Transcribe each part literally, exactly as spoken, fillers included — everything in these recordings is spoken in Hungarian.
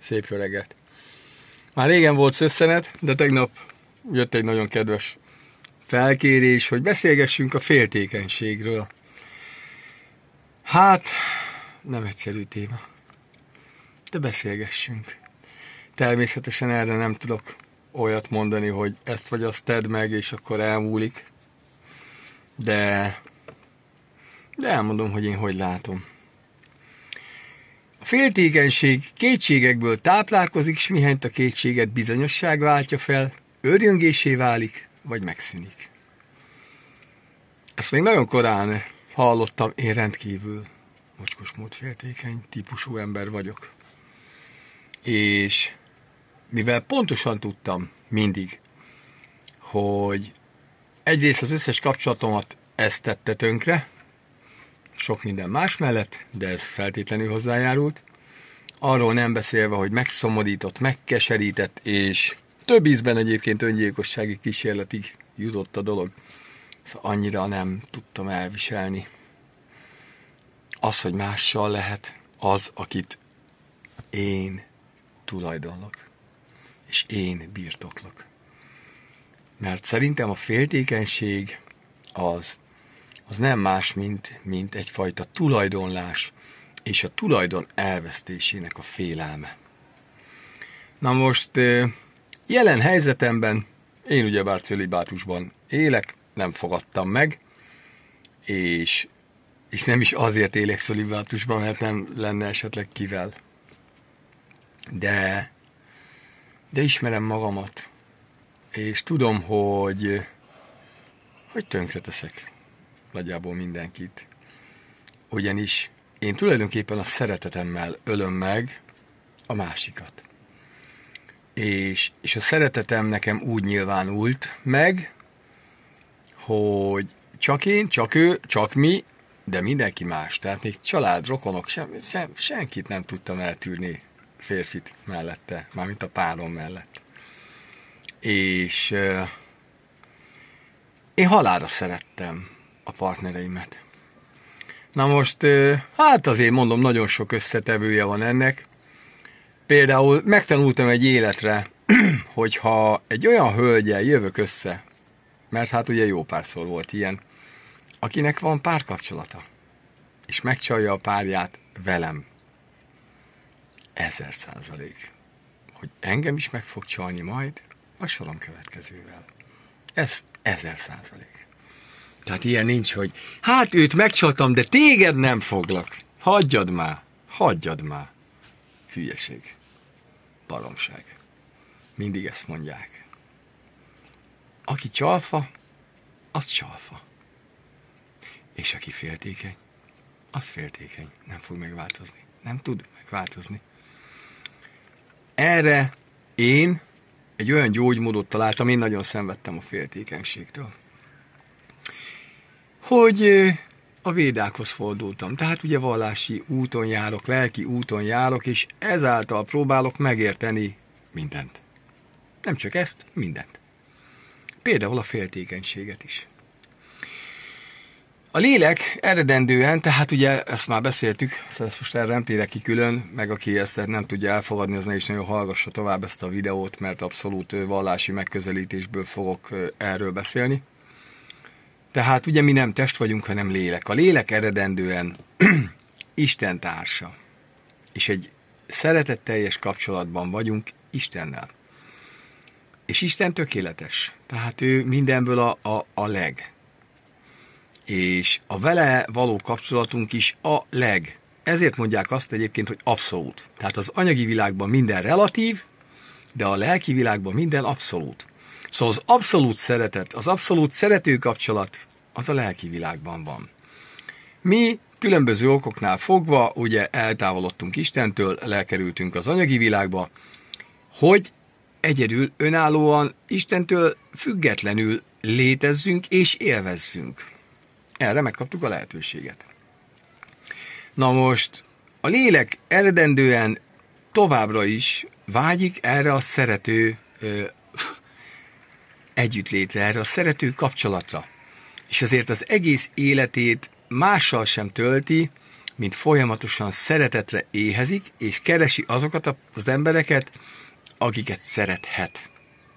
Szép jó reggelt. Már régen volt szösszenet, de tegnap jött egy nagyon kedves felkérés, hogy beszélgessünk a féltékenységről. Hát, nem egyszerű téma, de beszélgessünk. Természetesen erre nem tudok olyat mondani, hogy ezt vagy azt tedd meg, és akkor elmúlik. De, de elmondom, hogy én hogy látom. A féltékenység kétségekből táplálkozik, s mihányt a kétséget bizonyosság váltja fel, őrjöngésé válik, vagy megszűnik. Ezt még nagyon korán hallottam, én rendkívül mocskos mód féltékeny típusú ember vagyok. És mivel pontosan tudtam mindig, hogy egyrészt az összes kapcsolatomat ezt tette tönkre, sok minden más mellett, de ez feltétlenül hozzájárult. Arról nem beszélve, hogy megszomorított, megkeserített, és több ízben egyébként öngyilkossági kísérletig jutott a dolog. Szóval annyira nem tudtam elviselni. Az, hogy mással lehet az, akit én tulajdonlok, és én birtoklok. Mert szerintem a féltékenység az, az nem más, mint, mint egyfajta tulajdonlás, és a tulajdon elvesztésének a félelme. Na most, jelen helyzetemben, én ugyebár cölibátusban élek, nem fogadtam meg, és, és nem is azért élek cölibátusban, mert nem lenne esetleg kivel. De, de ismerem magamat, és tudom, hogy, hogy tönkreteszek nagyjából mindenkit. Ugyanis én tulajdonképpen a szeretetemmel ölöm meg a másikat. És, és a szeretetem nekem úgy nyilvánult meg, hogy csak én, csak ő, csak mi, de mindenki más. Tehát még család, rokonok, sem, sem, senkit nem tudtam eltűrni férfit mellette, mármint a párom mellett. És euh, én halálra szerettem a partnereimet. Na most, euh, hát azért mondom, nagyon sok összetevője van ennek. Például megtanultam egy életre, hogyha egy olyan hölgyel jövök össze, mert hát ugye jó párszor volt ilyen, akinek van párkapcsolata, és megcsalja a párját velem. Ezer százalék. Hogy engem is meg fog csalni majd a sorom következővel. Ez ezer százalék. Tehát ilyen nincs, hogy hát őt megcsaltam, de téged nem foglak. Hagyjad már, hagyjad már. Hülyeség. Baromság. Mindig ezt mondják. Aki csalfa, az csalfa. És aki féltékeny, az féltékeny. Nem fog megváltozni. Nem tud megváltozni. Erre én egy olyan gyógymódot találtam, én nagyon szenvedtem a féltékenységtől, hogy a védákhoz fordultam. Tehát ugye vallási úton járok, lelki úton járok, és ezáltal próbálok megérteni mindent. Nem csak ezt, mindent. Például a féltékenységet is. A lélek eredendően, tehát ugye ezt már beszéltük, szóval most erre nem térek ki külön, meg aki ezt nem tudja elfogadni, az ne is nagyon hallgassa tovább ezt a videót, mert abszolút vallási megközelítésből fogok erről beszélni. Tehát ugye mi nem test vagyunk, hanem lélek. A lélek eredendően Isten társa, és egy szeretetteljes kapcsolatban vagyunk Istennel. És Isten tökéletes, tehát ő mindenből a, a, a leg. És a vele való kapcsolatunk is a leg. Ezért mondják azt egyébként, hogy abszolút. Tehát az anyagi világban minden relatív, de a lelki világban minden abszolút. Szóval az abszolút szeretet, az abszolút szerető kapcsolat, az a lelki világban van. Mi különböző okoknál fogva, ugye eltávolodtunk Istentől, lekerültünk az anyagi világba, hogy egyedül, önállóan, Istentől függetlenül létezzünk és élvezzünk. Erre megkaptuk a lehetőséget. Na most, a lélek eredendően továbbra is vágyik erre a szerető ö, együttlétre, erre a szerető kapcsolatra. És azért az egész életét mással sem tölti, mint folyamatosan szeretetre éhezik, és keresi azokat az embereket, akiket szerethet.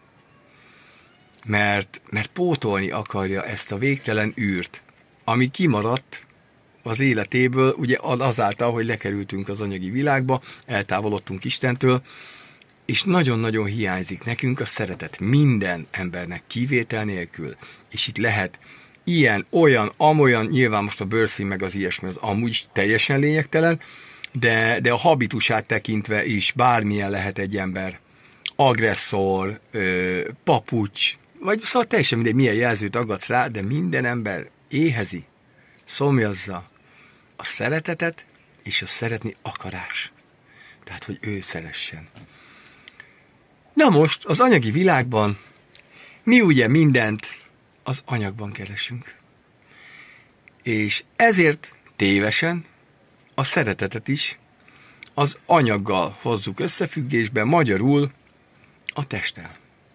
Mert, mert pótolni akarja ezt a végtelen űrt, ami kimaradt az életéből, ugye azáltal, hogy lekerültünk az anyagi világba, eltávolodtunk Istentől, és nagyon-nagyon hiányzik nekünk a szeretet minden embernek kivétel nélkül. És itt lehet ilyen, olyan, amolyan, nyilván most a bőrszín meg az ilyesmi az amúgy teljesen lényegtelen, de, de a habitusát tekintve is bármilyen lehet egy ember. Agresszor, ö, papucs, vagy szóval teljesen mindegy, milyen jelzőt aggatsz rá, de minden ember éhezi, szomjazza a szeretetet és a szeretni akarás. Tehát, hogy ő szeressen. Na most, az anyagi világban mi ugye mindent az anyagban keresünk. És ezért tévesen a szeretetet is az anyaggal hozzuk összefüggésbe, magyarul a testtel.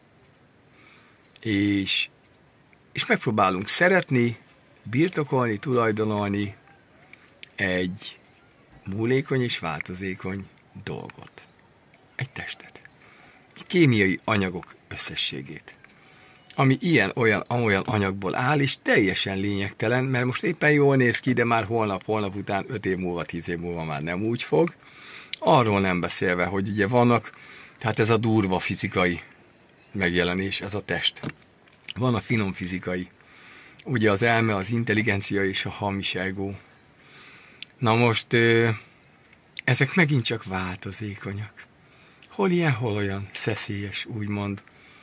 És, és megpróbálunk szeretni, birtokolni, tulajdonolni egy múlékony és változékony dolgot. Egy testet. Egy kémiai anyagok összességét. Ami ilyen, olyan, amolyan anyagból áll, és teljesen lényegtelen, mert most éppen jól néz ki, de már holnap, holnap után, öt év múlva, tíz év múlva már nem úgy fog. Arról nem beszélve, hogy ugye vannak, tehát ez a durva fizikai megjelenés, ez a test. Van a finom fizikai. Ugye az elme, az intelligencia és a hamis ego. Na most ezek megint csak változékonyak. Hol ilyen, hol olyan szeszélyes, úgymond.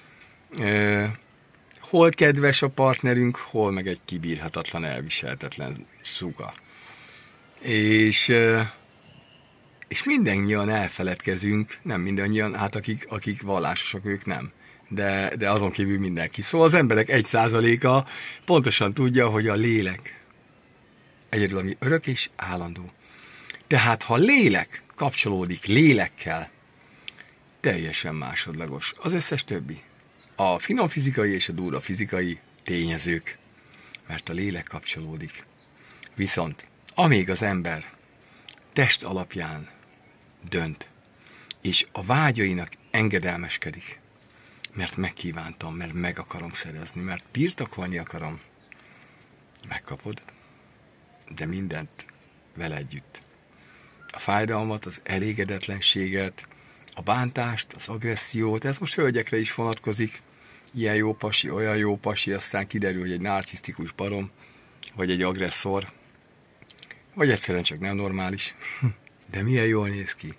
Hol kedves a partnerünk, hol meg egy kibírhatatlan, elviselhetetlen szuga. És, és mindannyian elfeledkezünk, nem mindannyian, hát akik, akik vallásosak, ők nem. De, de azon kívül mindenki. Szóval az emberek egy százaléka pontosan tudja, hogy a lélek egyedül, ami örök és állandó. Tehát, ha lélek kapcsolódik lélekkel, teljesen másodlagos az összes többi. A finom fizikai és a durva fizikai tényezők, mert a lélek kapcsolódik. Viszont, amíg az ember test alapján dönt, és a vágyainak engedelmeskedik, mert megkívántam, mert meg akarom szerezni, mert birtokolni akarom, megkapod, de mindent vele együtt. A fájdalmat, az elégedetlenséget, a bántást, az agressziót, ez most hölgyekre is vonatkozik, ilyen jó pasi, olyan jó pasi, aztán kiderül, hogy egy narcisztikus barom, vagy egy agresszor, vagy egyszerűen csak nem normális. De milyen jól néz ki.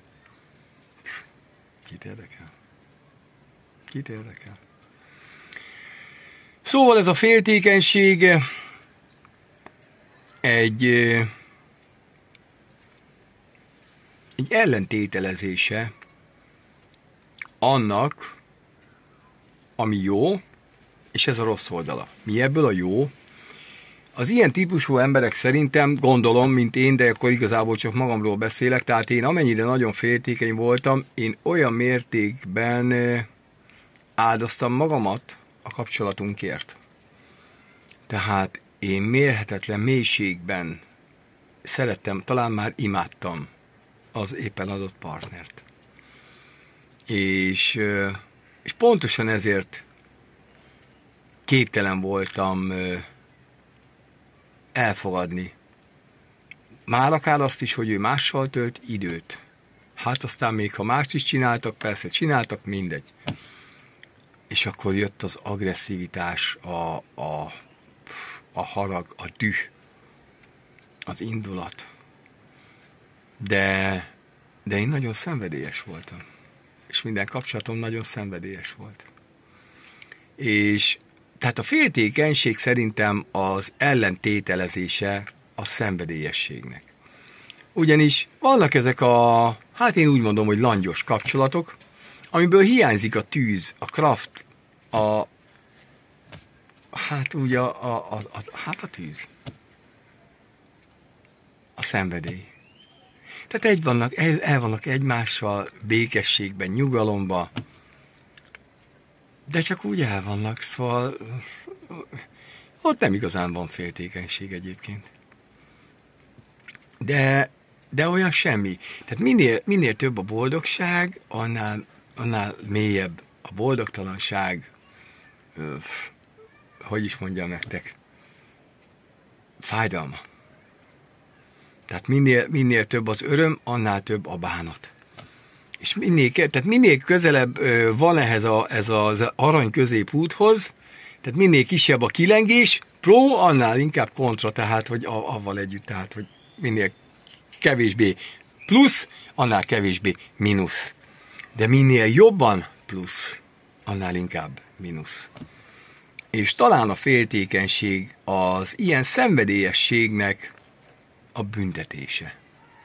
Kit érdekel? Kit érdekel? Szóval ez a féltékenység egy, egy ellentételezése annak, ami jó, és ez a rossz oldala. Mi ebből a jó? Az ilyen típusú emberek szerintem, gondolom, mint én, de akkor igazából csak magamról beszélek, tehát én amennyire nagyon féltékeny voltam, én olyan mértékben áldoztam magamat a kapcsolatunkért. Tehát én mérhetetlen mélységben szerettem, talán már imádtam az éppen adott partnert. És, és pontosan ezért képtelen voltam elfogadni. Már akár azt is, hogy ő mással tölt időt. Hát aztán még ha mást is csináltak, persze csináltak, mindegy. És akkor jött az agresszivitás, a, a, a harag, a düh, az indulat. De, de én nagyon szenvedélyes voltam. És minden kapcsolatom nagyon szenvedélyes volt. És tehát a féltékenység szerintem az ellentételezése a szenvedélyességnek. Ugyanis vannak ezek a, hát én úgy mondom, hogy langyos kapcsolatok, amiből hiányzik a tűz, a kraft, a, hát ugye a, a, a, a, hát a tűz, a szenvedély. Tehát egy vannak, el, el vannak egymással, békességben, nyugalomban, de csak úgy el vannak, szóval ott nem igazán van féltékenység egyébként. de, de olyan semmi. Tehát minél, minél több a boldogság, annál, annál mélyebb a boldogtalanság, öf, hogy is mondjam nektek, fájdalma. Tehát minél, minél több az öröm, annál több a bánat. És minél, tehát minél közelebb ö, van ehhez a, ez az arany középúthoz, tehát minél kisebb a kilengés, pro, annál inkább kontra, tehát, hogy avval együtt, tehát, hogy minél kevésbé plusz, annál kevésbé mínusz. De minél jobban plusz, annál inkább mínusz. És talán a féltékenység az ilyen szenvedélyességnek a büntetése.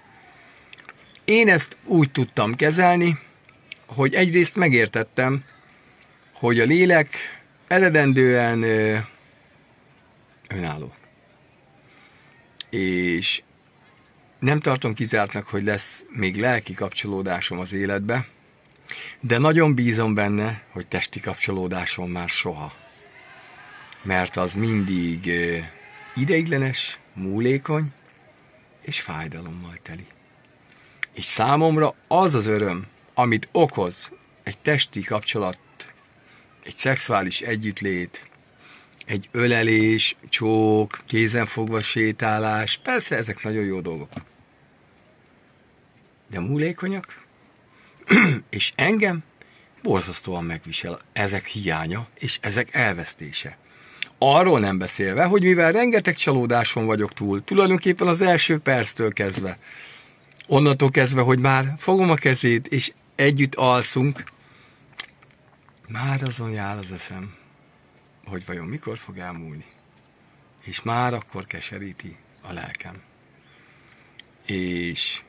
Én ezt úgy tudtam kezelni, hogy egyrészt megértettem, hogy a lélek eredendően ö, önálló. És nem tartom kizártnak, hogy lesz még lelki kapcsolódásom az életbe, de nagyon bízom benne, hogy testi kapcsolódásom már soha. Mert az mindig ö, ideiglenes, múlékony és fájdalommal teli. És számomra az az öröm, amit okoz egy testi kapcsolat, egy szexuális együttlét, egy ölelés, csók, kézenfogva sétálás, persze ezek nagyon jó dolgok. De múlékonyak, és engem borzasztóan megvisel ezek hiánya, és ezek elvesztése. Arról nem beszélve, hogy mivel rengeteg csalódáson vagyok túl, tulajdonképpen az első perctől kezdve, onnantól kezdve, hogy már fogom a kezét, és együtt alszunk, már azon jár az eszem, hogy vajon mikor fog elmúlni. És már akkor keseríti a lelkem. És,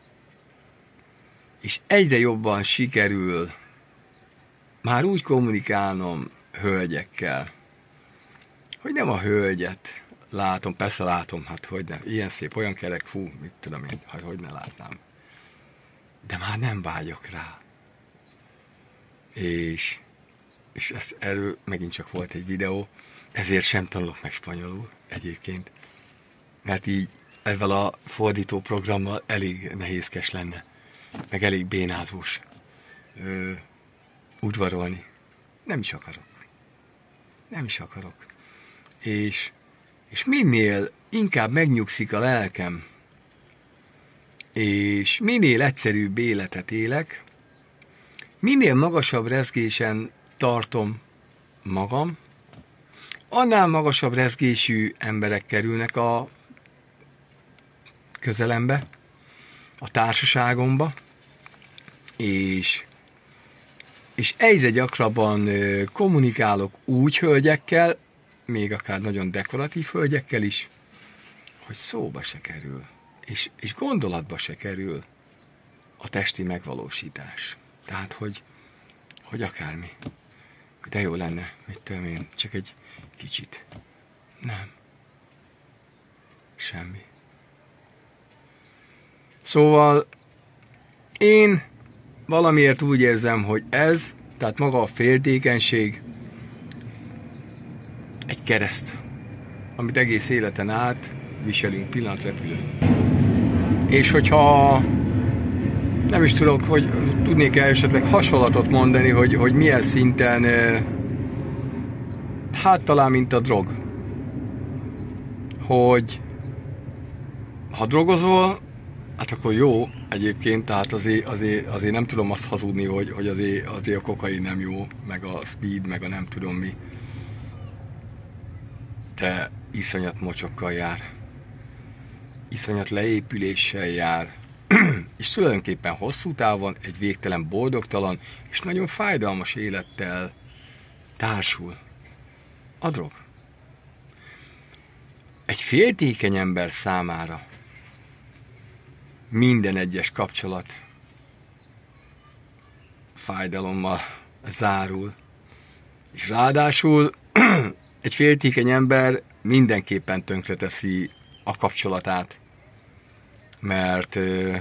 és egyre jobban sikerül már úgy kommunikálnom hölgyekkel, hogy nem a hölgyet látom, persze látom, hát hogy ne, ilyen szép, olyan kerek, fú, mit tudom én, hát hogy ne látnám. De már nem vágyok rá. És, és ez, erről megint csak volt egy videó, ezért sem tanulok meg spanyolul egyébként, mert így ezzel a fordító programmal elég nehézkes lenne, meg elég bénázós ö, udvarolni. Nem is akarok. Nem is akarok. És, és minél inkább megnyugszik a lelkem, és minél egyszerűbb életet élek, minél magasabb rezgésen tartom magam, annál magasabb rezgésű emberek kerülnek a közelembe, a társaságomba, és, és egyre gyakrabban kommunikálok úgy hölgyekkel, még akár nagyon dekoratív hölgyekkel is, hogy szóba se kerül, és, és gondolatba se kerül a testi megvalósítás. Tehát, hogy, hogy akármi. De jó lenne, mit tudom én, csak egy kicsit. Nem. Semmi. Szóval én valamiért úgy érzem, hogy ez, tehát maga a féltékenység egy kereszt, amit egész életen át viselünk pillanatrepülő. És hogyha nem is tudok, hogy tudnék-e esetleg hasonlatot mondani, hogy, hogy milyen szinten, hát talán mint a drog. Hogy ha drogozol, hát akkor jó egyébként, tehát azért, azért, azért nem tudom azt hazudni, hogy, hogy azért, azért a kokain nem jó, meg a speed, meg a nem tudom mi. De iszonyat mocsokkal jár. Iszonyat leépüléssel jár. És tulajdonképpen hosszú távon egy végtelen boldogtalan és nagyon fájdalmas élettel társul a drog. Egy féltékeny ember számára minden egyes kapcsolat fájdalommal zárul. És ráadásul egy féltékeny ember mindenképpen tönkreteszi a kapcsolatát, mert,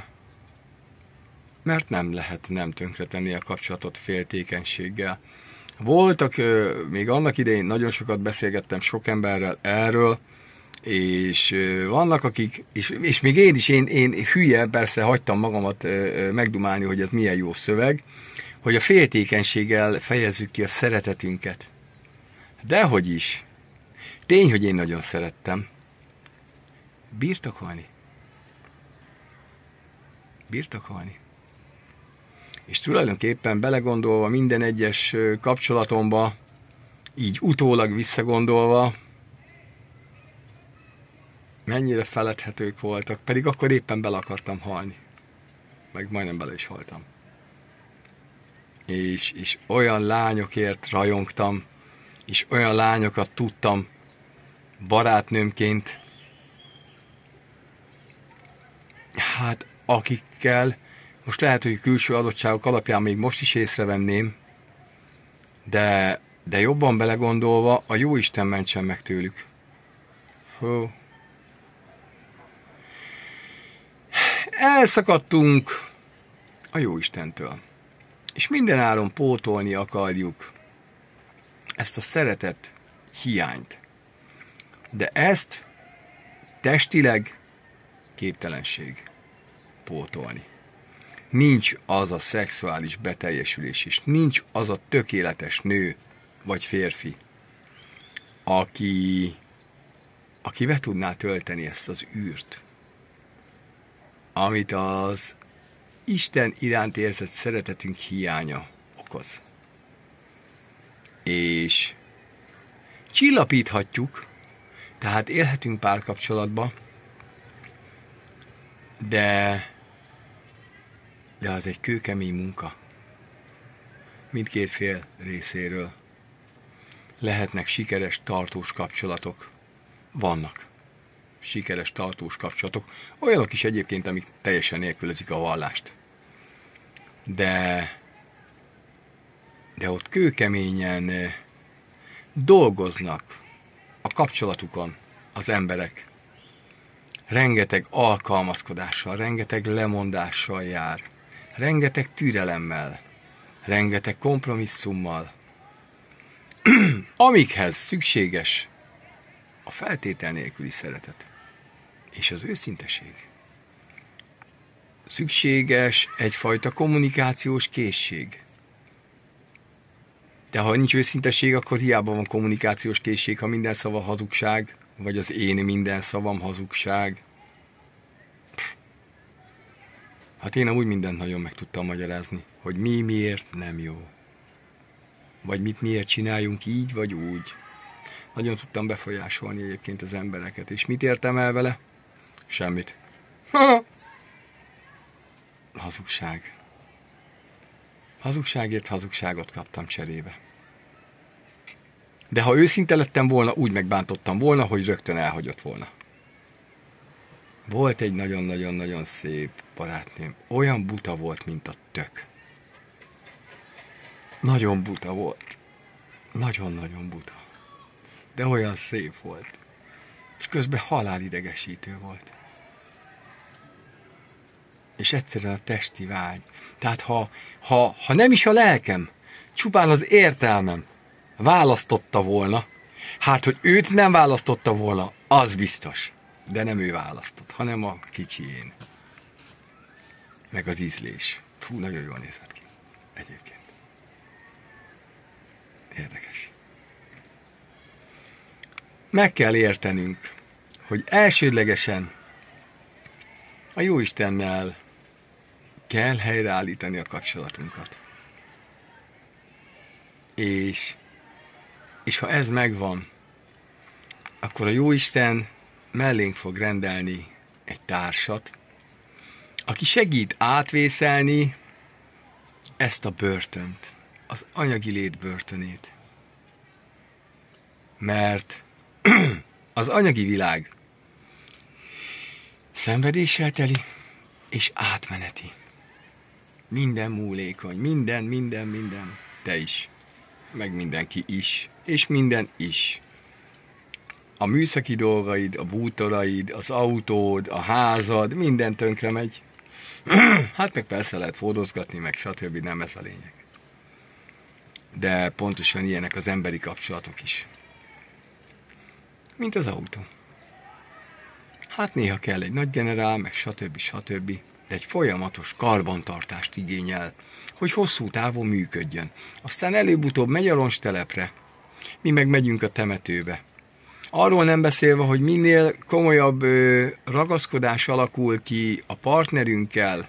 mert nem lehet nem tönkretenni a kapcsolatot féltékenységgel. Voltak, még annak idején nagyon sokat beszélgettem sok emberrel erről, És vannak akik, és, és még én is, én, én hülye, persze hagytam magamat megdumálni, hogy ez milyen jó szöveg, hogy a féltékenységgel fejezzük ki a szeretetünket. Dehogy is. Tény, hogy én nagyon szerettem. Birtokolni. Birtokolni. És tulajdonképpen belegondolva minden egyes kapcsolatomba, így utólag visszagondolva, mennyire feledhetők voltak, pedig akkor éppen bele akartam halni. Meg majdnem bele is haltam. És, és olyan lányokért rajongtam, és olyan lányokat tudtam barátnőmként, hát akikkel, most lehet, hogy külső adottságok alapján még most is észrevenném, de, de jobban belegondolva, a Jóisten mentsen meg tőlük. Hú. Elszakadtunk a Jóistentől, és mindenáron pótolni akarjuk ezt a szeretet hiányt. De ezt testileg képtelenség pótolni. Nincs az a szexuális beteljesülés, és nincs az a tökéletes nő vagy férfi, aki, aki be tudná tölteni ezt az űrt, amit az Isten iránt érzett szeretetünk hiánya okoz. És csillapíthatjuk, tehát élhetünk párkapcsolatba, de, de az egy kőkemény munka. Mindkét fél részéről. Lehetnek sikeres, tartós kapcsolatok. Vannak sikeres, tartós kapcsolatok. Olyanok is egyébként, amik teljesen nélkülözik a vallást. De, de ott kőkeményen dolgoznak a kapcsolatukon az emberek. Rengeteg alkalmazkodással, rengeteg lemondással jár, rengeteg türelemmel, rengeteg kompromisszummal, amikhez szükséges a feltétel nélküli szeretet és az őszinteség. Szükséges egyfajta kommunikációs készség. De ha nincs őszinteség, akkor hiába van kommunikációs készség, ha minden szava hazugság, vagy az én minden szavam hazugság. Pff. Hát én amúgy mindent nagyon meg tudtam magyarázni, hogy mi miért nem jó. Vagy mit miért csináljunk így, vagy úgy. Nagyon tudtam befolyásolni egyébként az embereket. És mit értem el vele? Semmit. Hazugság. Hazugságért hazugságot kaptam cserébe. De ha őszinte lettem volna, úgy megbántottam volna, hogy rögtön elhagyott volna. Volt egy nagyon-nagyon-nagyon szép barátnőm. Olyan buta volt, mint a tök. Nagyon buta volt. Nagyon-nagyon buta. De olyan szép volt. És közben halálidegesítő volt. És egyszerűen a testi vágy. Tehát ha, ha, ha nem is a lelkem, csupán az értelmem választotta volna, hát hogy őt nem választotta volna, az biztos. De nem ő választott, hanem a kicsi én. Meg az ízlés. Fú, nagyon jól nézett ki. Egyébként. Érdekes. Meg kell értenünk, hogy elsődlegesen a Jóistennel kell helyreállítani a kapcsolatunkat. És, és ha ez megvan, akkor a Jóisten mellénk fog rendelni egy társat, aki segít átvészelni ezt a börtönt, az anyagi lét börtönét. Mert az anyagi világ szenvedéssel teli és átmeneti. Minden múlékony, minden, minden, minden. Te is, meg mindenki is, és minden is. A műszaki dolgaid, a bútoraid, az autód, a házad, minden tönkre megy. Hát meg persze lehet fordozgatni, meg stb. Nem ez a lényeg. De pontosan ilyenek az emberi kapcsolatok is. Mint az autó. Hát néha kell egy nagy generál, meg stb. stb. De egy folyamatos karbantartást igényel, hogy hosszú távon működjön. Aztán előbb-utóbb megy a roncstelepre, mi meg megyünk a temetőbe. Arról nem beszélve, hogy minél komolyabb ö, ragaszkodás alakul ki a partnerünkkel,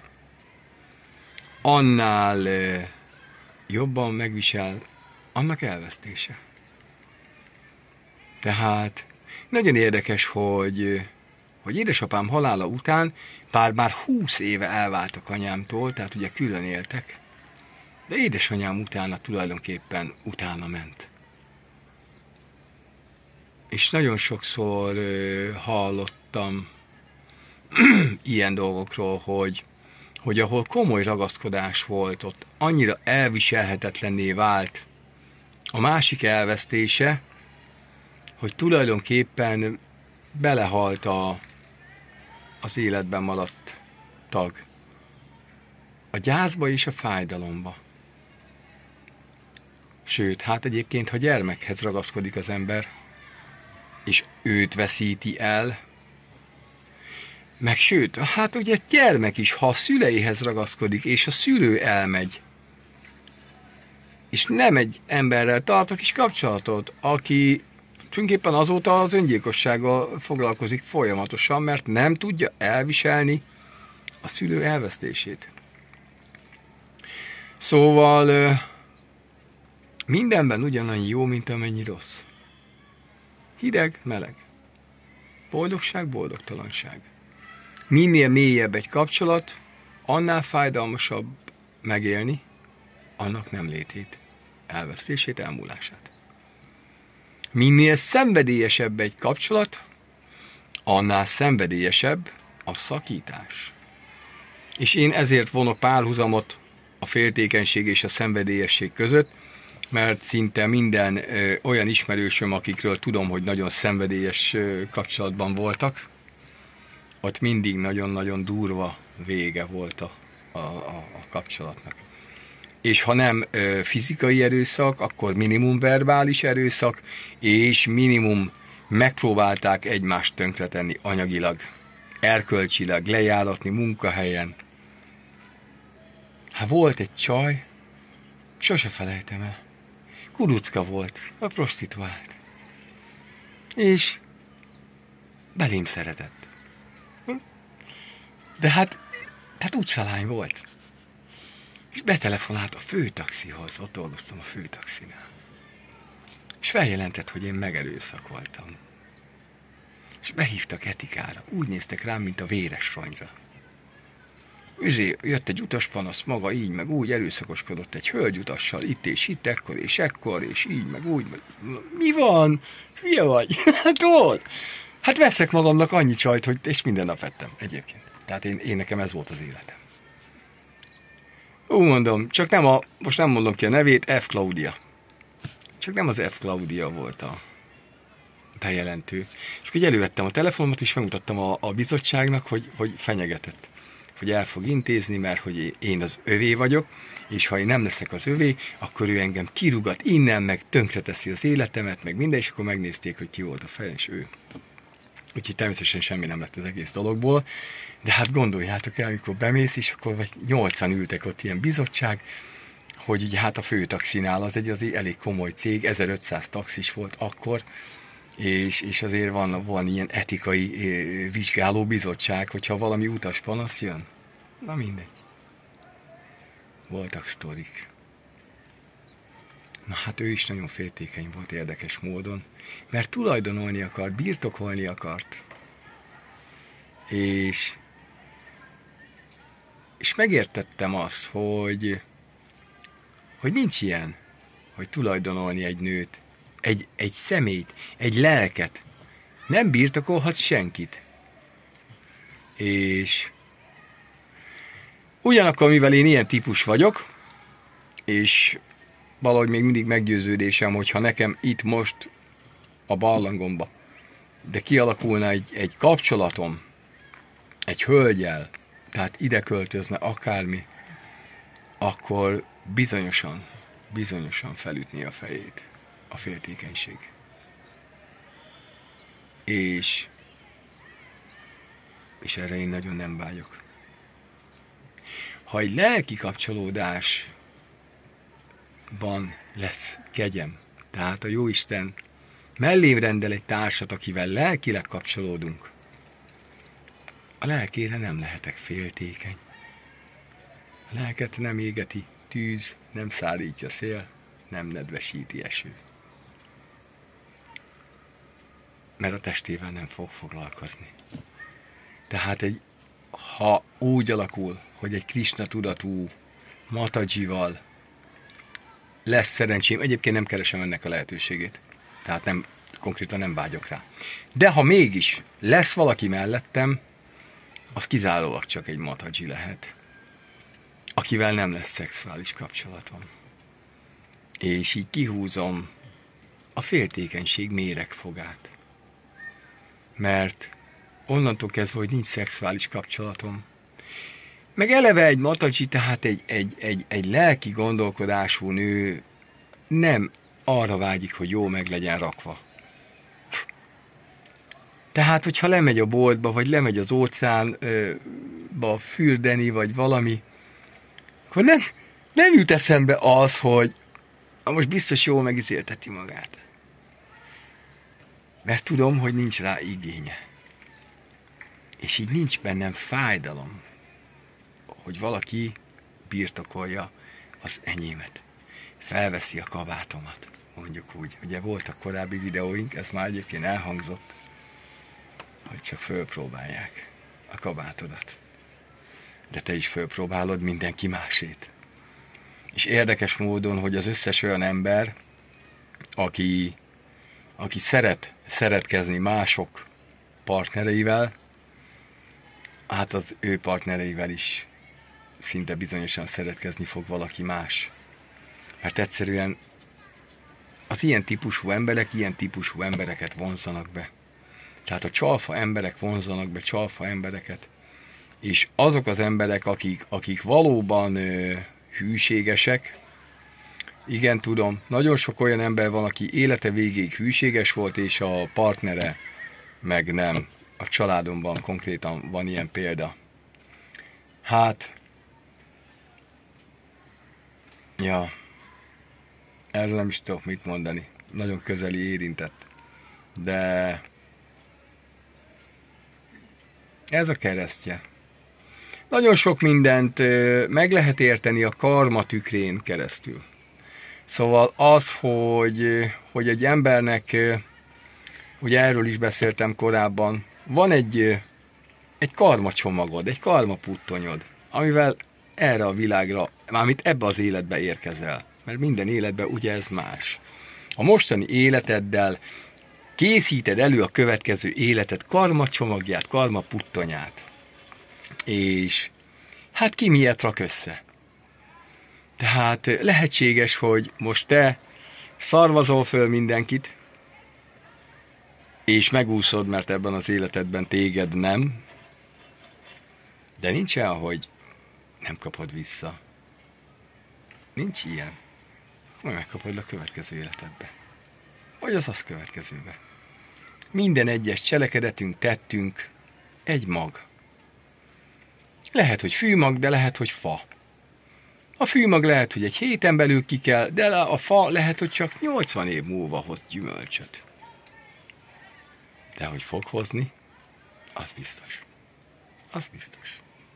annál ö, jobban megvisel annak elvesztése. Tehát nagyon érdekes, hogy, hogy édesapám halála után, bár már húsz éve elváltak anyámtól, tehát ugye külön éltek, de édesanyám utána tulajdonképpen utána ment. És nagyon sokszor ö, hallottam ilyen dolgokról, hogy, hogy ahol komoly ragaszkodás volt, ott annyira elviselhetetlenné vált a másik elvesztése, hogy tulajdonképpen belehalt a, az életben maradt tag. A gyászba és a fájdalomba. Sőt, hát egyébként, ha gyermekhez ragaszkodik az ember, és őt veszíti el, meg sőt, hát ugye gyermek is, ha a szüleihez ragaszkodik, és a szülő elmegy, és nem egy emberrel tart a kis kapcsolatot, aki tulajdonképpen azóta az öngyilkossággal foglalkozik folyamatosan, mert nem tudja elviselni a szülő elvesztését. Szóval mindenben ugyanannyi jó, mint amennyi rossz. Hideg, meleg. Boldogság, boldogtalanság. Minél mélyebb egy kapcsolat, annál fájdalmasabb megélni annak nem létét, elvesztését, elmúlását. Minél szenvedélyesebb egy kapcsolat, annál szenvedélyesebb a szakítás. És én ezért vonok párhuzamot a féltékenység és a szenvedélyesség között, mert szinte minden ö, olyan ismerősöm, akikről tudom, hogy nagyon szenvedélyes ö, kapcsolatban voltak, ott mindig nagyon-nagyon durva vége volt a, a, a, a kapcsolatnak. És ha nem ö, fizikai erőszak, akkor minimum verbális erőszak, és minimum megpróbálták egymást tönkretenni anyagilag, erkölcsileg, lejáratni munkahelyen. Hát volt egy csaj, sose felejtem el, kurucka volt, a prostituált. És belém szeretett. De hát, hát utcalány volt. És betelefonált a főtaxihoz, ott dolgoztam a főtaxinál. És feljelentett, hogy én megerőszakoltam. És behívtak etikára, úgy néztek rám, mint a véres ronyra. Üzé, jött egy utaspanasz, maga így, meg úgy erőszakoskodott egy hölgyutassal, itt és itt, ekkor és ekkor, és így, meg úgy, meg... Mi van? Hülye vagy? Hát hol? Hát veszek magamnak annyi csajt, hogy... És minden nap vettem egyébként. Tehát én, én nekem ez volt az életem. Úgy mondom, csak nem a... Most nem mondom ki a nevét, F. Claudia. Csak nem az F. Claudia volt a bejelentő. És akkor elővettem a telefonomat, és megmutattam a, a bizottságnak, hogy, hogy fenyegetett. Hogy el fog intézni, mert hogy én az övé vagyok, és ha én nem leszek az övé, akkor ő engem kirúgat innen, meg tönkreteszi az életemet, meg minden, és akkor megnézték, hogy ki volt a fej, és ő. Úgyhogy természetesen semmi nem lett az egész dologból, de hát gondoljátok el, amikor bemész, és akkor vagy nyolcan ültek ott ilyen bizottság, hogy ugye hát a főtaxinál az egy azért elég komoly cég, ezerötszáz taxis volt akkor, és, és azért van, van ilyen etikai vizsgáló bizottság, hogyha valami utas panasz jön. Na mindegy. Voltak sztorik. Na hát ő is nagyon féltékeny volt érdekes módon, mert tulajdonolni akart, birtokolni akart. És, és megértettem azt, hogy, hogy nincs ilyen, hogy tulajdonolni egy nőt, egy, egy személyt, egy lelket. Nem birtokolhatsz senkit. És ugyanakkor, mivel én ilyen típus vagyok, és valahogy még mindig meggyőződésem, hogyha nekem itt most a barlangomba, de kialakulna egy, egy kapcsolatom, egy hölgyel, tehát ide költözne akármi, akkor bizonyosan, bizonyosan felütni a fejét a féltékenység. És és erre én nagyon nem vágyok. Ha egy lelki kapcsolódásban lesz kegyem, tehát a Jóisten mellém rendel egy társat, akivel lelkileg kapcsolódunk, a lelkére nem lehetek féltékeny. A lelket nem égeti tűz, nem szárítja szél, nem nedvesíti eső. Mert a testével nem fog foglalkozni. Tehát egy, ha úgy alakul, hogy egy Krisna tudatú Matajival lesz szerencsém, egyébként nem keresem ennek a lehetőségét. Tehát nem, konkrétan nem vágyok rá. De ha mégis lesz valaki mellettem, az kizárólag csak egy Mataji lehet, akivel nem lesz szexuális kapcsolatom. És így kihúzom a féltékenység méregfogát. Mert onnantól kezdve, hogy nincs szexuális kapcsolatom, meg eleve egy Mataji, tehát egy, egy, egy, egy lelki gondolkodású nő nem arra vágyik, hogy jó meg legyen rakva. Tehát, hogyha lemegy a boltba, vagy lemegy az óceánba fürdeni, vagy valami, akkor nem, nem jut eszembe az, hogy most biztos jól megizélteti magát. Mert tudom, hogy nincs rá igénye. És így nincs bennem fájdalom, hogy valaki birtokolja az enyémet. Felveszi a kabátomat, mondjuk úgy. Ugye voltak korábbi videóink, ez már egyébként elhangzott, hogy csak fölpróbálják a kabátodat. De te is fölpróbálod mindenki másét. És érdekes módon, hogy az összes olyan ember, aki, aki szeret szeretkezni mások partnereivel, hát az ő partnereivel is szinte bizonyosan szeretkezni fog valaki más. Mert egyszerűen az ilyen típusú emberek, ilyen típusú embereket vonzanak be. Tehát a csalfa emberek vonzanak be csalfa embereket. És azok az emberek, akik, akik valóban ö, hűségesek, igen, tudom, nagyon sok olyan ember van, aki élete végéig hűséges volt, és a partnere meg nem. A családomban konkrétan van ilyen példa. Hát, ja, erről nem is tudok mit mondani. Nagyon közeli érintett. De ez a keresztje. Nagyon sok mindent meg lehet érteni a karma tükrén keresztül. Szóval az, hogy, hogy egy embernek, ugye erről is beszéltem korábban, van egy, egy karma csomagod, egy karma puttonyod, amivel erre a világra, mármint ebbe az életbe érkezel. Mert minden életben ugye ez más. A mostani életeddel készíted elő a következő életed karma csomagját, karma puttonyát. És hát ki miért rak össze? Tehát lehetséges, hogy most te szarvazol föl mindenkit, és megúszod, mert ebben az életedben téged nem, de nincs olyan, hogy nem kapod vissza. Nincs ilyen. Majd megkapod a következő életedbe. Vagy az azt következőbe. Minden egyes cselekedetünk, tettünk egy mag. Lehet, hogy fűmag, de lehet, hogy fa. A fűmag lehet, hogy egy héten belül ki kell, de a fa lehet, hogy csak nyolcvan év múlva hoz gyümölcsöt. De hogy fog hozni, az biztos. Az biztos.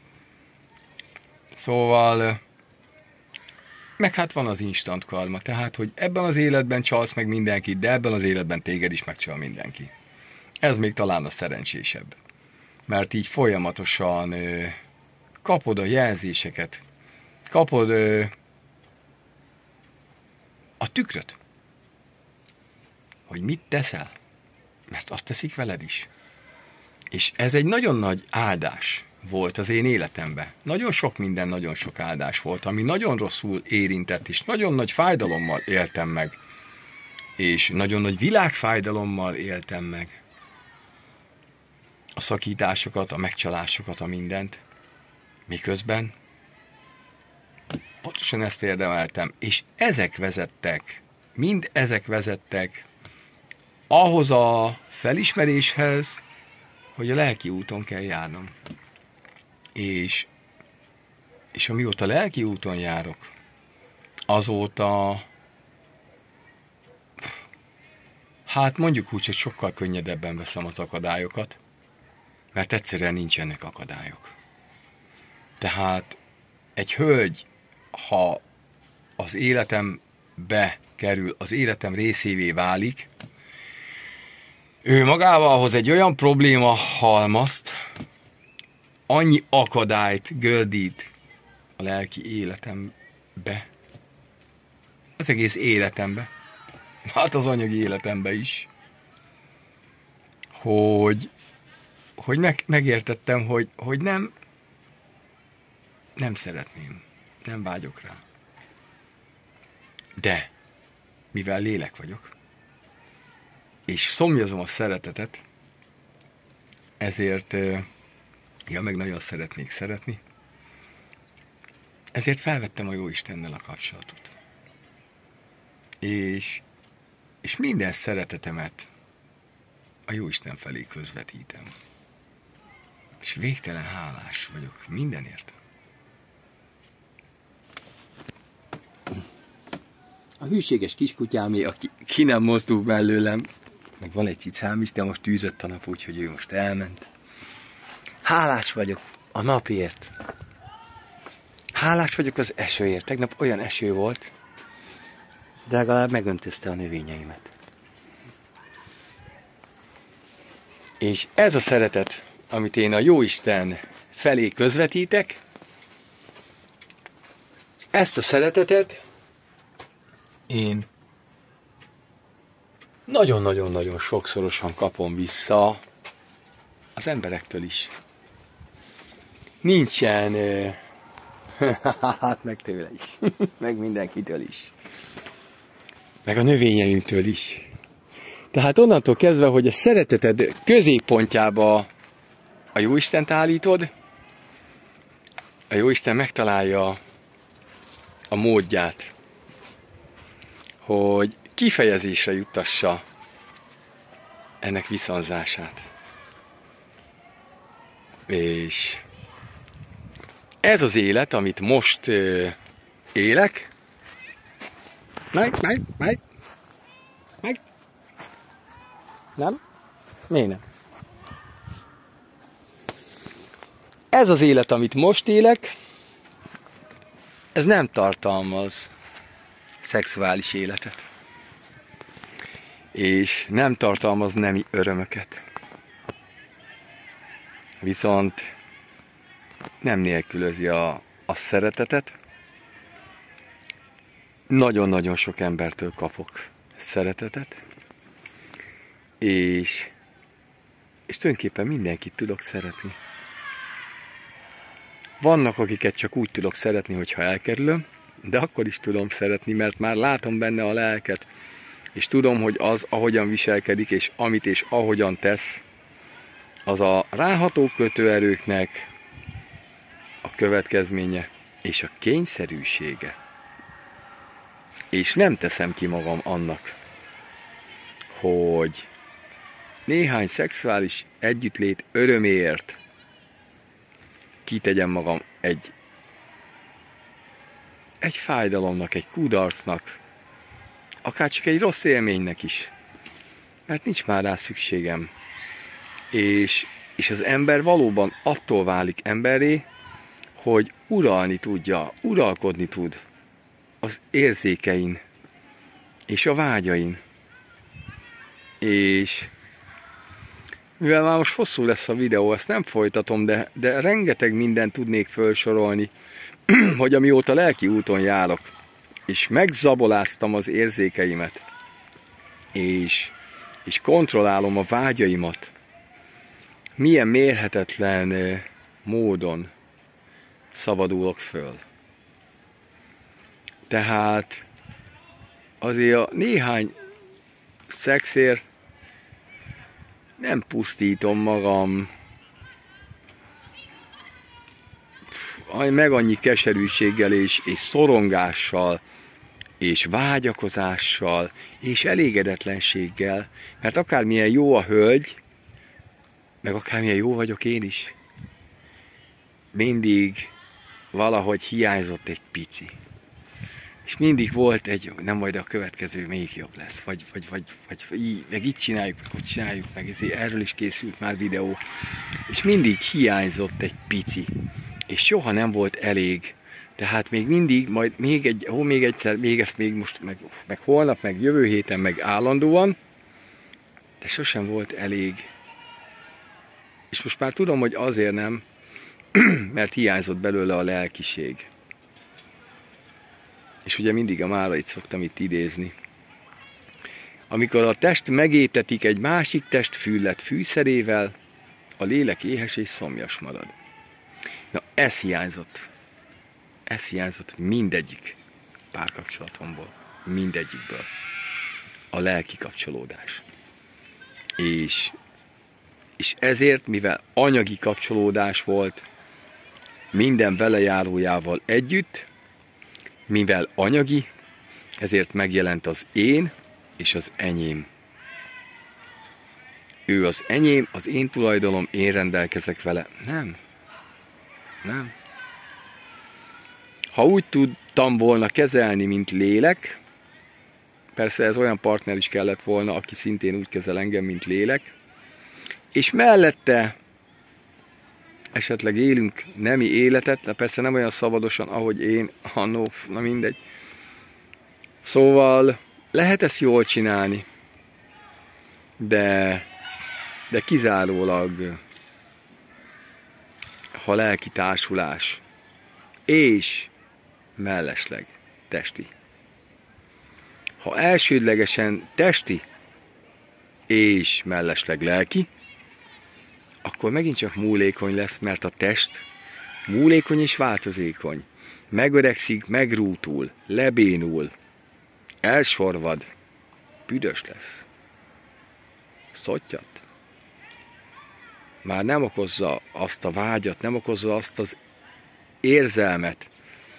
Szóval, meg hát van az instant karma, tehát, hogy ebben az életben csalsz meg mindenkit, de ebben az életben téged is megcsal mindenki. Ez még talán a szerencsésebb. Mert így folyamatosan ö, kapod a jelzéseket, kapod ö, a tükröt, hogy mit teszel, mert azt teszik veled is. És ez egy nagyon nagy áldás volt az én életemben. Nagyon sok minden, nagyon sok áldás volt, ami nagyon rosszul érintett, és nagyon nagy fájdalommal éltem meg. És nagyon nagy világfájdalommal éltem meg. A szakításokat, a megcsalásokat, a mindent. Miközben pontosan ezt érdemeltem. És ezek vezettek, mind ezek vezettek ahhoz a felismeréshez, hogy a lelki úton kell járnom. És, és amióta lelki úton járok, azóta, hát mondjuk úgy, hogy sokkal könnyedebben veszem az akadályokat, mert egyszerűen nincsenek akadályok. Tehát egy hölgy, ha az életembe kerül, az életem részévé válik, ő magával hoz egy olyan probléma halmazt, annyi akadályt gördít a lelki életembe, az egész életembe, hát az anyagi életembe is, hogy, hogy meg, megértettem, hogy, hogy nem, nem szeretném, nem vágyok rá. De, mivel lélek vagyok, és szomjazom a szeretetet, ezért, ja, meg nagyon szeretnék szeretni, ezért felvettem a Jóistennel a kapcsolatot. És, és minden szeretetemet a Jóisten felé közvetítem. És végtelen hálás vagyok mindenért. A hűséges kiskutyámé, aki ki nem mozdul belőlem, meg van egy cicám is, de most tűzött a nap, úgyhogy ő most elment. Hálás vagyok a napért. Hálás vagyok az esőért. Tegnap olyan eső volt, de legalább megöntözte a növényeimet. És ez a szeretet, amit én a Jóisten felé közvetítek, ezt a szeretetet én nagyon-nagyon-nagyon sokszorosan kapom vissza az emberektől is. Nincsen, hát meg tőle is, meg mindenkitől is, meg a növényeimtől is. Tehát onnantól kezdve, hogy a szereteted középpontjába a Jóistent állítod, a Jóisten megtalálja a módját, hogy kifejezésre juttassa ennek viszonzását. És ez az élet, amit most euh, élek, meg, meg, meg, meg, nem? Miért nem? Ez az élet, amit most élek, ez nem tartalmaz szexuális életet. És nem tartalmaz nemi örömöket. Viszont nem nélkülözi a, a szeretetet. Nagyon-nagyon sok embertől kapok szeretetet. És, és tulajdonképpen mindenkit tudok szeretni. Vannak, akiket csak úgy tudok szeretni, hogyha elkerülöm, de akkor is tudom szeretni, mert már látom benne a lelket, és tudom, hogy az, ahogyan viselkedik, és amit és ahogyan tesz, az a ráható kötőerőknek a következménye, és a kényszerűsége. És nem teszem ki magam annak, hogy néhány szexuális együttlét öröméért kitegyem magam egy, egy fájdalomnak, egy kudarcnak, akár csak egy rossz élménynek is. Mert nincs már rá szükségem. És, és az ember valóban attól válik emberré, hogy uralni tudja, uralkodni tud az érzékein és a vágyain. És mivel már most hosszú lesz a videó, ezt nem folytatom, de, de rengeteg mindent tudnék felsorolni, hogy amióta lelki úton járok, és megzaboláztam az érzékeimet, és, és kontrollálom a vágyaimat, milyen mérhetetlen módon szabadulok föl. Tehát azért a néhány szexért nem pusztítom magam meg annyi keserűséggel és, és szorongással, és vágyakozással, és elégedetlenséggel, mert akármilyen jó a hölgy, meg akármilyen jó vagyok én is, mindig valahogy hiányzott egy pici. És mindig volt egy, nem majd a következő még jobb lesz, vagy, vagy, vagy, vagy így, meg itt csináljuk, meg ott csináljuk, meg ezért erről is készült már videó. És mindig hiányzott egy pici. És soha nem volt elég. Tehát még mindig, majd még egy, ó, még egyszer, még ezt még most, meg, meg holnap, meg jövő héten, meg állandóan, de sosem volt elég. És most már tudom, hogy azért nem, mert hiányzott belőle a lelkiség. És ugye mindig a Márait szoktam itt idézni. Amikor a test megétetik egy másik test füllet fűszerével, a lélek éhes és szomjas marad. Na, ez hiányzott. Ez hiányzott mindegyik párkapcsolatomból. Mindegyikből. A lelki kapcsolódás. És, és ezért, mivel anyagi kapcsolódás volt minden velejárójával együtt, mivel anyagi, ezért megjelent az én és az enyém. Ő az enyém, az én tulajdonom, én rendelkezek vele. Nem. Nem. Ha úgy tudtam volna kezelni, mint lélek, persze ez olyan partner is kellett volna, aki szintén úgy kezel engem, mint lélek, és mellette esetleg élünk nemi életet, de persze nem olyan szabadosan, ahogy én, annó, na mindegy. Szóval lehet ezt jól csinálni, de, de kizárólag, ha lelki társulás, és mellesleg testi. Ha elsődlegesen testi, és mellesleg lelki, akkor megint csak múlékony lesz, mert a test múlékony és változékony. Megöregszik, megrútul, lebénul, elsorvad, büdös lesz. Szottyat. Már nem okozza azt a vágyat, nem okozza azt az érzelmet.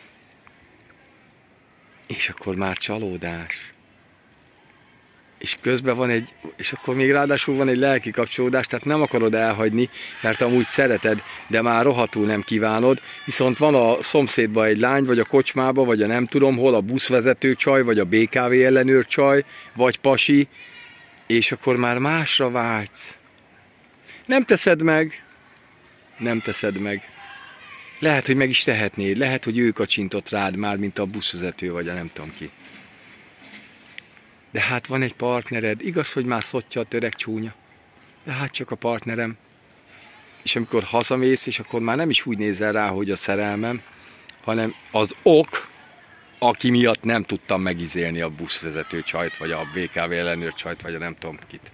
És akkor már csalódás. És közben van egy, és akkor még ráadásul van egy lelki kapcsolódás, tehát nem akarod elhagyni, mert amúgy szereted, de már rohadtul nem kívánod, viszont van a szomszédban egy lány, vagy a kocsmába, vagy a nem tudom hol, a buszvezető csaj, vagy a bé ká vé ellenőr csaj, vagy pasi, és akkor már másra vágysz. Nem teszed meg, nem teszed meg. Lehet, hogy meg is tehetnéd, lehet, hogy ő kacsintott rád már, mint a buszvezető, vagy a nem tudom ki. De hát van egy partnered, igaz, hogy már szottya a öreg csúnya, de hát csak a partnerem. És amikor hazamész, és akkor már nem is úgy nézel rá, hogy a szerelmem, hanem az ok, aki miatt nem tudtam megizélni a buszvezető csajt, vagy a bé ká vé ellenőr csajt, vagy a nem tudom kit.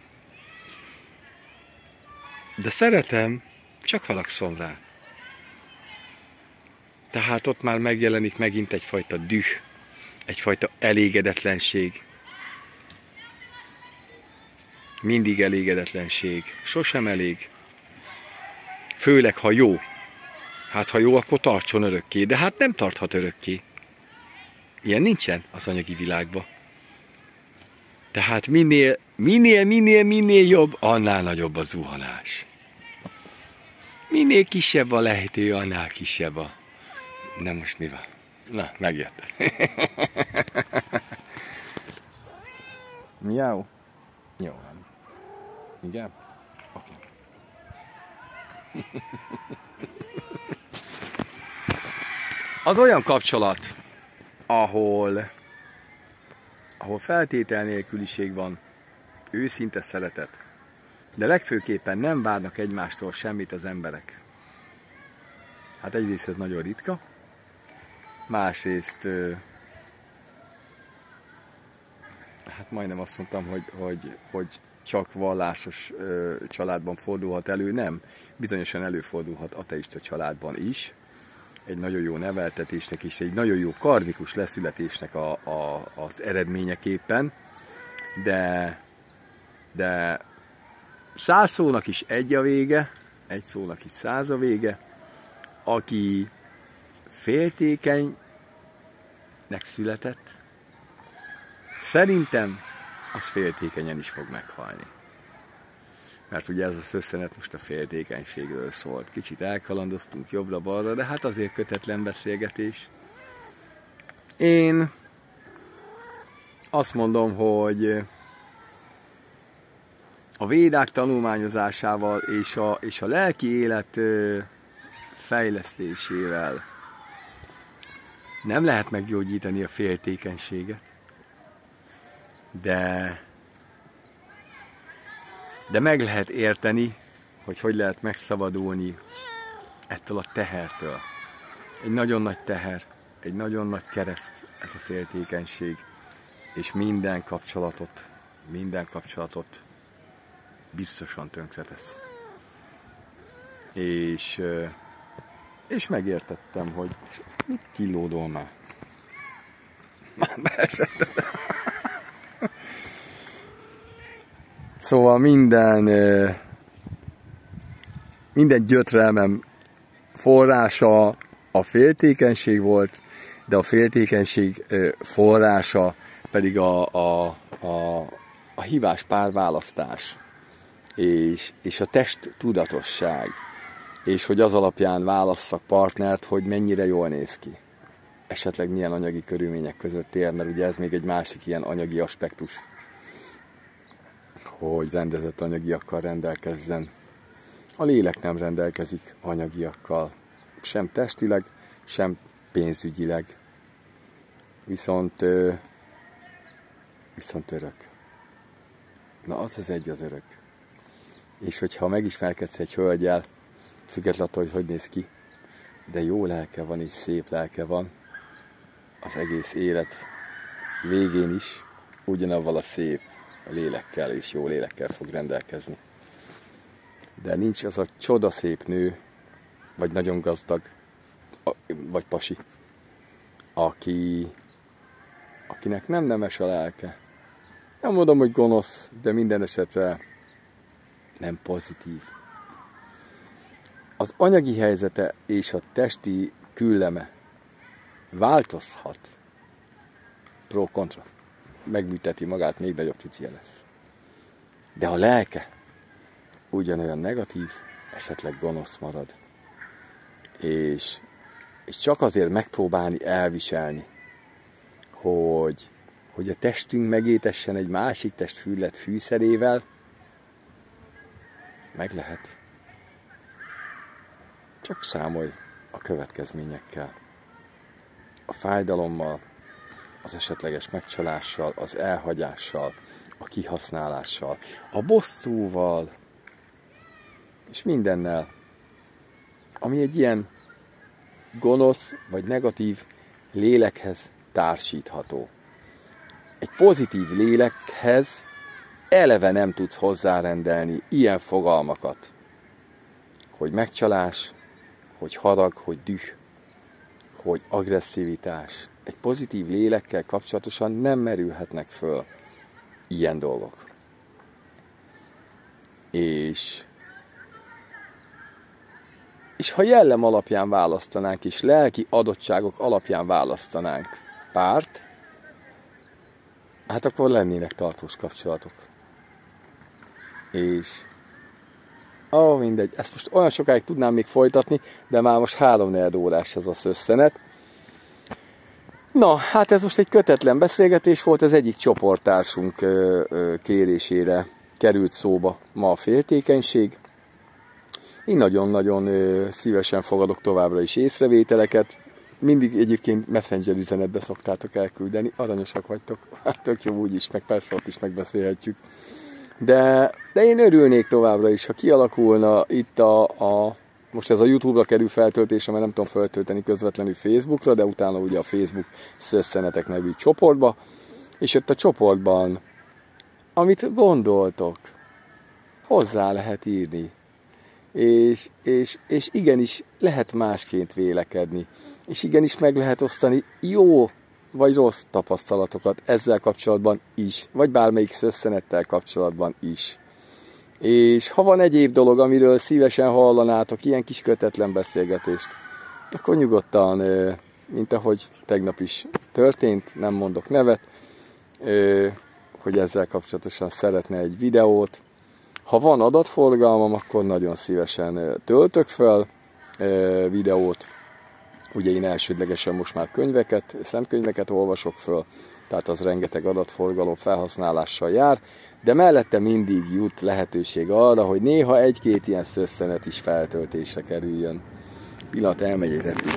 De szeretem, csak haragszom rá. Tehát ott már megjelenik megint egyfajta düh, egyfajta elégedetlenség. Mindig elégedetlenség. Sosem elég. Főleg, ha jó. Hát, ha jó, akkor tartson örökké. De hát nem tarthat örökké. Ilyen nincsen az anyagi világban. Tehát minél, minél, minél, minél jobb, annál nagyobb a zuhanás. Minél kisebb a lejtő, annál kisebb a... Nem most mi van? Na, megjött. Miau? Jó van. Igen? Oké. Okay. Az olyan kapcsolat, ahol, ahol feltétel nélküliség van, őszinte szeretet, de legfőképpen nem várnak egymástól semmit az emberek. Hát egyrészt ez nagyon ritka, másrészt, hát majdnem azt mondtam, hogy, hogy, hogy csak vallásos családban fordulhat elő, nem. Bizonyosan előfordulhat ateista családban is, egy nagyon jó neveltetésnek és egy nagyon jó karmikus leszületésnek a, a, az eredményeképpen, de, de száz szónak is egy a vége, egy szónak is száz a vége, aki féltékenynek született, szerintem az féltékenyen is fog meghalni. mert ugye ez a szösszenet most a féltékenységről szólt. Kicsit elkalandoztunk jobbra-balra, de hát azért kötetlen beszélgetés. Én azt mondom, hogy a védák tanulmányozásával és a, és a lelki élet fejlesztésével nem lehet meggyógyítani a féltékenységet, de, de meg lehet érteni, hogy hogy lehet megszabadulni ettől a tehertől. Egy nagyon nagy teher, egy nagyon nagy kereszt ez a féltékenység, és minden kapcsolatot, minden kapcsolatot biztosan tönkretesz. És, és megértettem, hogy mit kilódol már. Már beesett. Szóval minden, minden gyötrelmem forrása a féltékenység volt, de a féltékenység forrása pedig a, a, a, a hibás párválasztás, és, és a test tudatosság, és hogy az alapján válasszak partnert, hogy mennyire jól néz ki. Esetleg milyen anyagi körülmények között él, mert ugye ez még egy másik ilyen anyagi aspektus, hogy rendezett anyagiakkal rendelkezzen. A lélek nem rendelkezik anyagiakkal, sem testileg, sem pénzügyileg, viszont, viszont örök. Na az az egy az örök. És hogyha megismerkedsz egy hölgyel, függetlenül attól, hogy hogy néz ki, de jó lelke van és szép lelke van, az egész élet végén is ugyanavval a szép lélekkel és jó lélekkel fog rendelkezni. De nincs az a csodaszép nő, vagy nagyon gazdag, vagy pasi, aki, akinek nem nemes a lelke. Nem mondom, hogy gonosz, de minden esetre nem pozitív. Az anyagi helyzete és a testi külleme változhat. Pro-kontra. Megbünteti magát, még nagyobb cicia lesz. De a lelke ugyanolyan negatív, esetleg gonosz marad. És, és csak azért megpróbálni elviselni, hogy, hogy a testünk megétessen egy másik test füllet fűszerével, meg lehet. Csak számolj a következményekkel. A fájdalommal, az esetleges megcsalással, az elhagyással, a kihasználással, a bosszúval, és mindennel, ami egy ilyen gonosz vagy negatív lélekhez társítható. Egy pozitív lélekhez eleve nem tudsz hozzárendelni ilyen fogalmakat, hogy megcsalás, hogy harag, hogy düh, hogy agresszivitás. Egy pozitív lélekkel kapcsolatosan nem merülhetnek föl ilyen dolgok. És, és ha jellem alapján választanánk, és lelki adottságok alapján választanánk párt, hát akkor lennének tartós kapcsolatok. És ó, oh, mindegy, ezt most olyan sokáig tudnám még folytatni, de már most háromnegyed órás ez a szösszenet. Na, hát ez most egy kötetlen beszélgetés volt, az egyik csoporttársunk kérésére került szóba ma a féltékenység. Én nagyon-nagyon szívesen fogadok továbbra is észrevételeket. Mindig egyébként messenger üzenetbe szoktátok elküldeni, aranyosak vagytok, hát tök jó úgyis, meg persze ott is megbeszélhetjük. De, de én örülnék továbbra is, ha kialakulna itt a, a most ez a YouTube-ra kerül feltöltésre, mert nem tudom feltölteni közvetlenül Facebookra, de utána ugye a Facebook Szösszenetek nevű csoportba, és ott a csoportban, amit gondoltok, hozzá lehet írni. És, és, és igenis lehet másként vélekedni. És igenis meg lehet osztani jó vagy rossz tapasztalatokat ezzel kapcsolatban is, vagy bármelyik szösszenettel kapcsolatban is. És ha van egyéb dolog, amiről szívesen hallanátok ilyen kis kötetlen beszélgetést, akkor nyugodtan, mint ahogy tegnap is történt, nem mondok nevet, hogy ezzel kapcsolatosan szeretne egy videót, Ha van adatforgalmam, akkor nagyon szívesen töltök fel videót. Ugye én elsődlegesen most már könyveket, szentkönyveket olvasok föl, tehát az rengeteg adatforgalom felhasználással jár, de mellette mindig jut lehetőség arra, hogy néha egy-két ilyen szösszenet is feltöltésre kerüljön. Pillanat, elmegy egy repülő.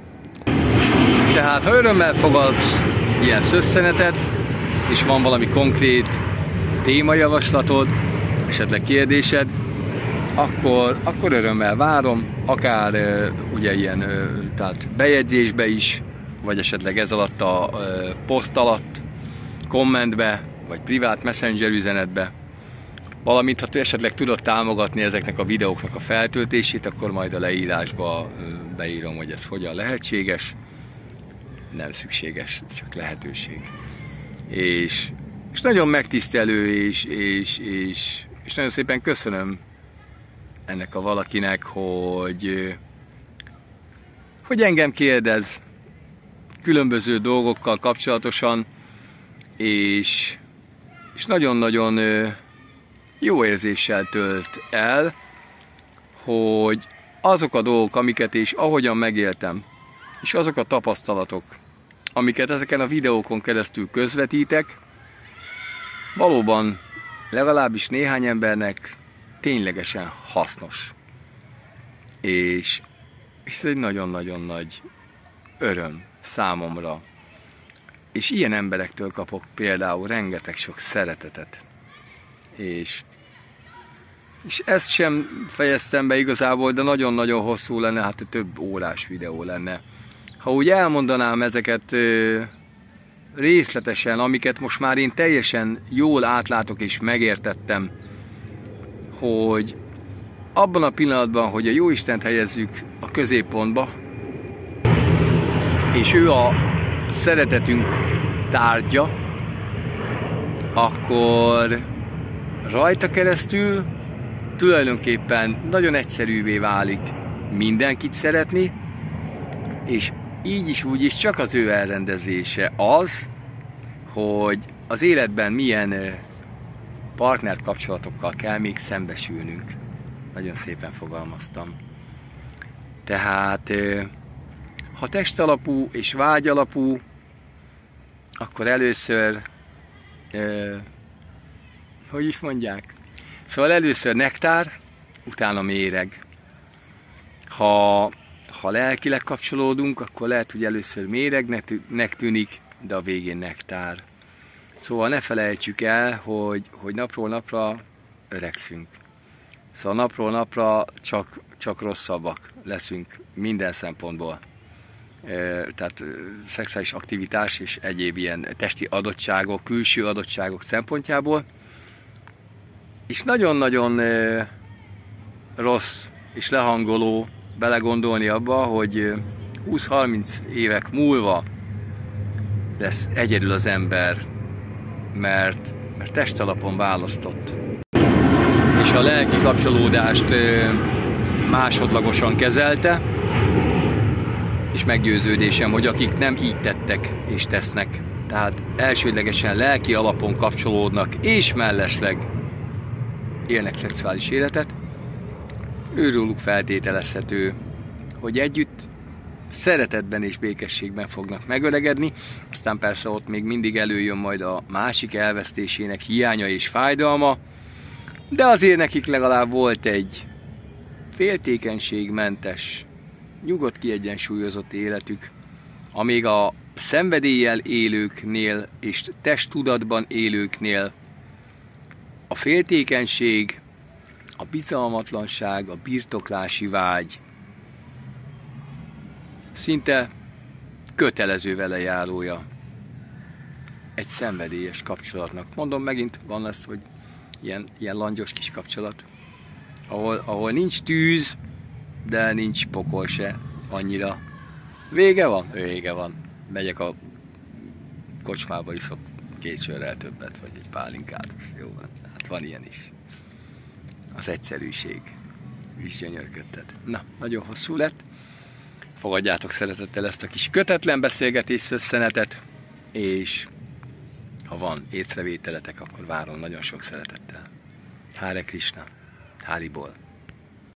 Tehát ha örömmel fogadsz ilyen szösszenetet, és van valami konkrét témajavaslatod, esetleg kérdésed, akkor, akkor örömmel várom, akár ugye ilyen tehát bejegyzésbe is, vagy esetleg ez alatt a poszt alatt, kommentbe, vagy privát messenger üzenetbe. Valamint, ha esetleg tudod támogatni ezeknek a videóknak a feltöltését, akkor majd a leírásba beírom, hogy ez hogyan lehetséges. Nem szükséges, csak lehetőség. És, és nagyon megtisztelő, és, és, és, és nagyon szépen köszönöm ennek a valakinek, hogy, hogy engem kérdez különböző dolgokkal kapcsolatosan, és, és nagyon-nagyon jó érzéssel tölt el, hogy azok a dolgok, amiket és ahogyan megéltem, és azok a tapasztalatok, amiket ezeken a videókon keresztül közvetítek, valóban legalábbis néhány embernek ténylegesen hasznos. És, és ez egy nagyon-nagyon nagy öröm számomra. És ilyen emberektől kapok például rengeteg sok szeretetet. És, és ezt sem fejeztem be igazából, de nagyon-nagyon hosszú lenne, hát több órás videó lenne. Ha úgy elmondanám ezeket ö, részletesen, amiket most már én teljesen jól átlátok és megértettem, hogy abban a pillanatban, hogy a Jóistent helyezzük a középpontba, és ő a szeretetünk tárgya, akkor rajta keresztül tulajdonképpen nagyon egyszerűvé válik mindenkit szeretni, és így is úgy is csak az ő elrendezése az, hogy az életben milyen partnerkapcsolatokkal kell még szembesülnünk. Nagyon szépen fogalmaztam. Tehát ha testalapú és vágyalapú, akkor először, eh, hogy is mondják? Szóval először nektár, utána méreg. Ha, ha lelkileg kapcsolódunk, akkor lehet, hogy először méregnek tűnik, de a végén nektár. Szóval ne felejtsük el, hogy, hogy napról napra öregszünk. Szóval napról napra csak, csak rosszabbak leszünk minden szempontból. Tehát szexuális aktivitás és egyéb ilyen testi adottságok, külső adottságok szempontjából. És nagyon-nagyon rossz és lehangoló belegondolni abba, hogy húsz-harminc évek múlva lesz egyedül az ember, mert, mert testalapon választott. És a lelki kapcsolódást másodlagosan kezelte, és meggyőződésem, hogy akik nem így tettek és tesznek, tehát elsődlegesen lelki alapon kapcsolódnak, és mellesleg élnek szexuális életet, őróluk feltételezhető, hogy együtt szeretetben és békességben fognak megöregedni, aztán persze ott még mindig előjön majd a másik elvesztésének hiánya és fájdalma, de azért nekik legalább volt egy féltékenységmentes, nyugodt, kiegyensúlyozott életük, amíg a szenvedéllyel élőknél és testtudatban élőknél a féltékenység, a bizalmatlanság, a birtoklási vágy szinte kötelező vele járója egy szenvedélyes kapcsolatnak. Mondom megint, van lesz, hogy ilyen, ilyen langyos kis kapcsolat, ahol, ahol nincs tűz, de nincs pokol se annyira. Vége van? Vége van. Megyek a kocsmába, iszok két sörrel többet, vagy egy pálinkát. Jó van. Hát van ilyen is. Az egyszerűség is gyönyörködtet. Na, nagyon hosszú lett. Fogadjátok szeretettel ezt a kis kötetlen beszélgetés szösszenetet, és ha van észrevételetek, akkor várom nagyon sok szeretettel. Hare Krishna. Haribol.